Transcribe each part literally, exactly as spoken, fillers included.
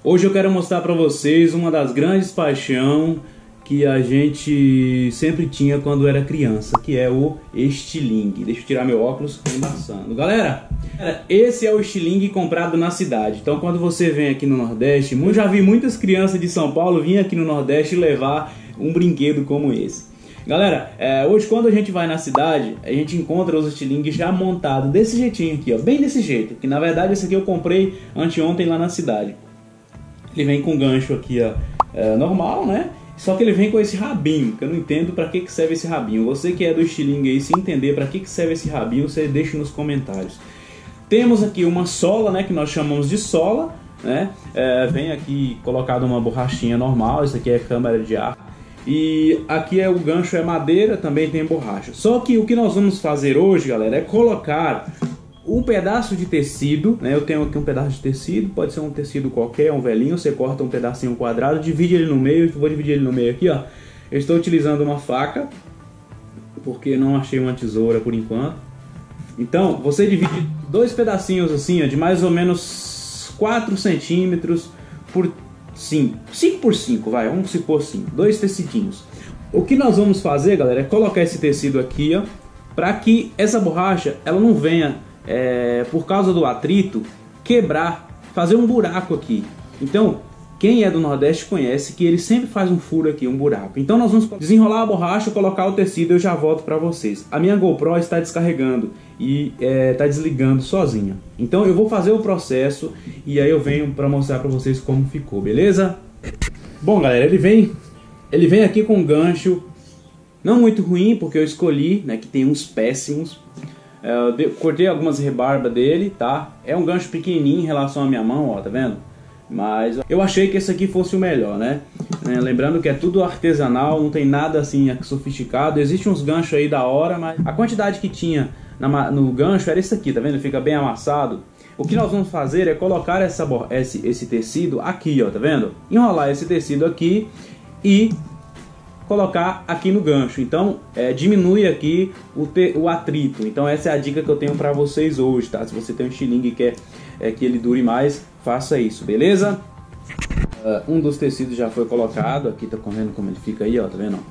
Hoje eu quero mostrar para vocês uma das grandes paixões que a gente sempre tinha quando era criança, que é o estilingue. Deixa eu tirar meu óculos, tô embaçando. Galera, esse é o estilingue comprado na cidade. Então quando você vem aqui no Nordeste, eu já vi muitas crianças de São Paulo vir aqui no Nordeste levar um brinquedo como esse. Galera, é, hoje quando a gente vai na cidade, a gente encontra os estilingues já montados desse jeitinho aqui, ó, bem desse jeito. Que na verdade esse aqui eu comprei anteontem lá na cidade. Ele vem com gancho aqui, ó, é, normal, né? Só que ele vem com esse rabinho, que eu não entendo para que que serve esse rabinho. Você que é do estilingue aí, se entender para que que serve esse rabinho, você deixa nos comentários. Temos aqui uma sola, né, que nós chamamos de sola, né? É, vem aqui colocado uma borrachinha normal, isso aqui é câmara de ar. E aqui é o gancho, é madeira, também tem borracha. Só que o que nós vamos fazer hoje, galera, é colocar um pedaço de tecido, né? Eu tenho aqui um pedaço de tecido, pode ser um tecido qualquer, um velhinho. Você corta um pedacinho quadrado, divide ele no meio. Eu vou dividir ele no meio aqui, ó. Eu estou utilizando uma faca, porque não achei uma tesoura por enquanto. Então, você divide dois pedacinhos assim, ó, de mais ou menos quatro centímetros por cinco. cinco por cinco, vai, vamos supor assim, dois tecidinhos. O que nós vamos fazer, galera, é colocar esse tecido aqui, ó, para que essa borracha, ela não venha, é, por causa do atrito, quebrar, fazer um buraco aqui. Então, quem é do Nordeste conhece que ele sempre faz um furo aqui, um buraco. Então nós vamos desenrolar a borracha, colocar o tecido e eu já volto para vocês. A minha GoPro está descarregando e está é, desligando sozinha. Então eu vou fazer o processo e aí eu venho para mostrar para vocês como ficou, beleza? Bom, galera, ele vem, ele vem aqui com um gancho não muito ruim, porque eu escolhi, né, que tem uns péssimos. Eu cortei algumas rebarbas dele, tá? É um gancho pequenininho em relação à minha mão, ó, tá vendo? Mas eu achei que esse aqui fosse o melhor, né? Lembrando que é tudo artesanal, não tem nada assim sofisticado. Existem uns ganchos aí da hora, mas a quantidade que tinha na, no gancho era esse aqui, tá vendo? Fica bem amassado. O que nós vamos fazer é colocar essa, esse, esse tecido aqui, ó, tá vendo? Enrolar esse tecido aqui e colocar aqui no gancho. Então é, diminui aqui o, te, o atrito. Então essa é a dica que eu tenho para vocês hoje, tá? Se você tem um estilingue e quer é, que ele dure mais, faça isso, beleza? Uh, um dos tecidos já foi colocado. Aqui tá vendo como ele fica aí, ó, tá vendo?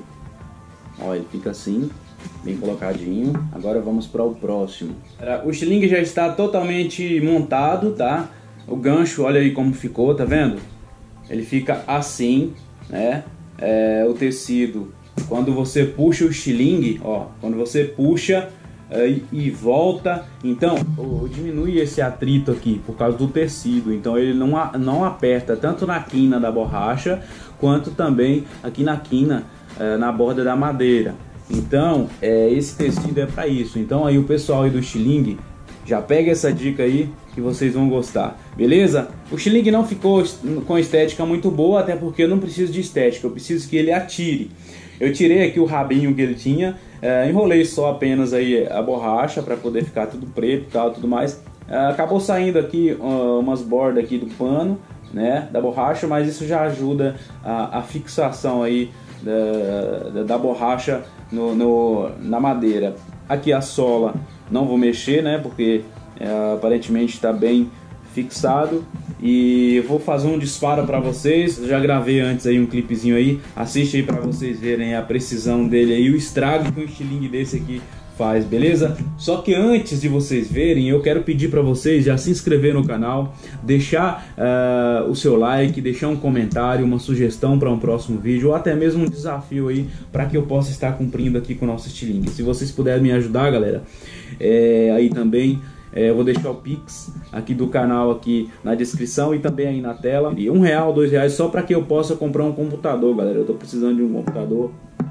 Ó, ele fica assim, bem colocadinho. Agora vamos para o próximo. O estilingue já está totalmente montado, tá? O gancho, olha aí como ficou, tá vendo? Ele fica assim, né? É, o tecido, quando você puxa o estilingue, ó, quando você puxa é, e, e volta, então oh, diminui esse atrito aqui por causa do tecido. Então ele não, não aperta tanto na quina da borracha quanto também aqui na quina, é, na borda da madeira. Então é, esse tecido é para isso. Então aí o pessoal aí do estilingue já pega essa dica aí que vocês vão gostar, beleza? O estilingue não ficou com estética muito boa, até porque eu não preciso de estética, eu preciso que ele atire. Eu tirei aqui o rabinho que ele tinha, é, enrolei só apenas aí a borracha para poder ficar tudo preto e tal, tudo mais. É, acabou saindo aqui uh, umas bordas aqui do pano, né, da borracha, mas isso já ajuda a, a fixação aí da, da, da borracha no, no, na madeira. Aqui a sola não vou mexer, né, porque é, aparentemente está bem fixado. E vou fazer um disparo para vocês. Eu já gravei antes aí um clipezinho aí, assiste aí para vocês verem a precisão dele aí, o estrago que um estilingue desse aqui faz, beleza? Só que antes de vocês verem, eu quero pedir para vocês já se inscrever no canal, deixar uh, o seu like, deixar um comentário, uma sugestão para um próximo vídeo, ou até mesmo um desafio aí para que eu possa estar cumprindo aqui com o nosso estilingue. Se vocês puderem me ajudar, galera, é, aí também é, eu vou deixar o Pix aqui do canal aqui na descrição e também aí na tela. E um real, dois reais só para que eu possa comprar um computador, galera. Eu tô precisando de um computador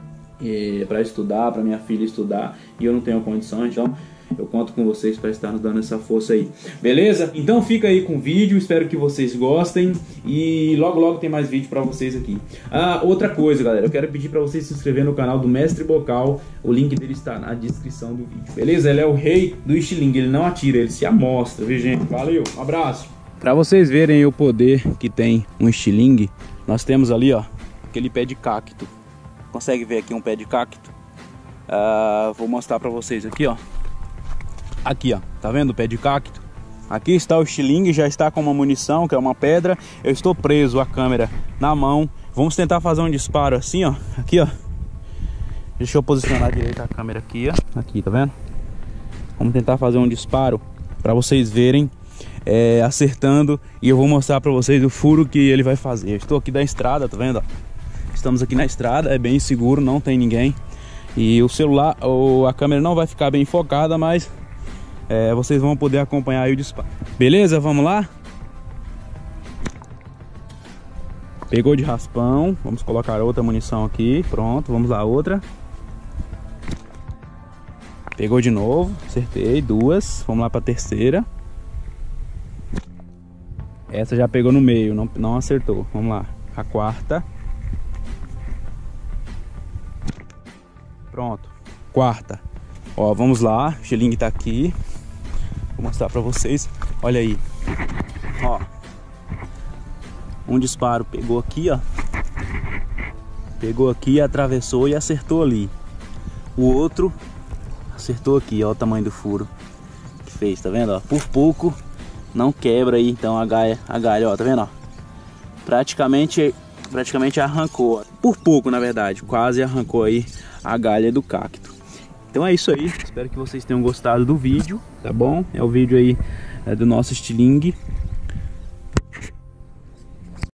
para estudar, para minha filha estudar, e eu não tenho condições, então eu conto com vocês para estar nos dando essa força aí, beleza? Então fica aí com o vídeo, espero que vocês gostem e logo logo tem mais vídeo para vocês aqui. Ah, outra coisa, galera, eu quero pedir para vocês se inscreverem no canal do Mestre Bocal, o link dele está na descrição do vídeo, beleza? Ele é o rei do estilingue, ele não atira, ele se amostra, viu, gente? Valeu, um abraço! Para vocês verem o poder que tem um estilingue, nós temos ali, ó, aquele pé de cacto. Consegue ver aqui um pé de cacto? Uh, vou mostrar pra vocês aqui, ó. Aqui, ó. Tá vendo o pé de cacto? Aqui está o estilingue, já está com uma munição, que é uma pedra. Eu estou preso a câmera na mão. Vamos tentar fazer um disparo assim, ó. Aqui, ó. Deixa eu posicionar direito a câmera aqui, ó. Aqui, tá vendo? Vamos tentar fazer um disparo para vocês verem, é, acertando. E eu vou mostrar para vocês o furo que ele vai fazer. Eu estou aqui da estrada, tá vendo? Estamos aqui na estrada, é bem seguro, não tem ninguém. E o celular, ou a câmera não vai ficar bem focada, mas é, vocês vão poder acompanhar aí o disparo. Beleza? Vamos lá? Pegou de raspão. Vamos colocar outra munição aqui. Pronto, vamos lá, outra. Pegou de novo, acertei, duas. Vamos lá para a terceira. Essa já pegou no meio, não, não acertou. Vamos lá, a quarta. Pronto, quarta. Ó, vamos lá, o estilingue tá aqui. Vou mostrar para vocês. Olha aí, ó. Um disparo pegou aqui, ó. Pegou aqui, atravessou e acertou ali. O outro acertou aqui, ó, o tamanho do furo que fez, tá vendo, ó? Por pouco não quebra aí, então a galha, a galha, ó, tá vendo, ó? Praticamente, praticamente arrancou, ó. Por pouco, na verdade, quase arrancou aí a galha do cacto. Então é isso aí, espero que vocês tenham gostado do vídeo, tá bom? É o vídeo aí é, do nosso estilingue.